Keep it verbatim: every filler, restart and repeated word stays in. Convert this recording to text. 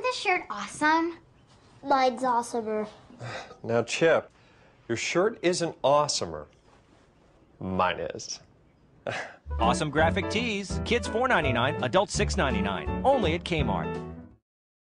this shirt awesome? Mine's awesomer. Now, Chip, your shirt isn't awesomer. Mine is. Awesome graphic tees. Kids four ninety-nine, adults six ninety-nine. Only at K-Mart.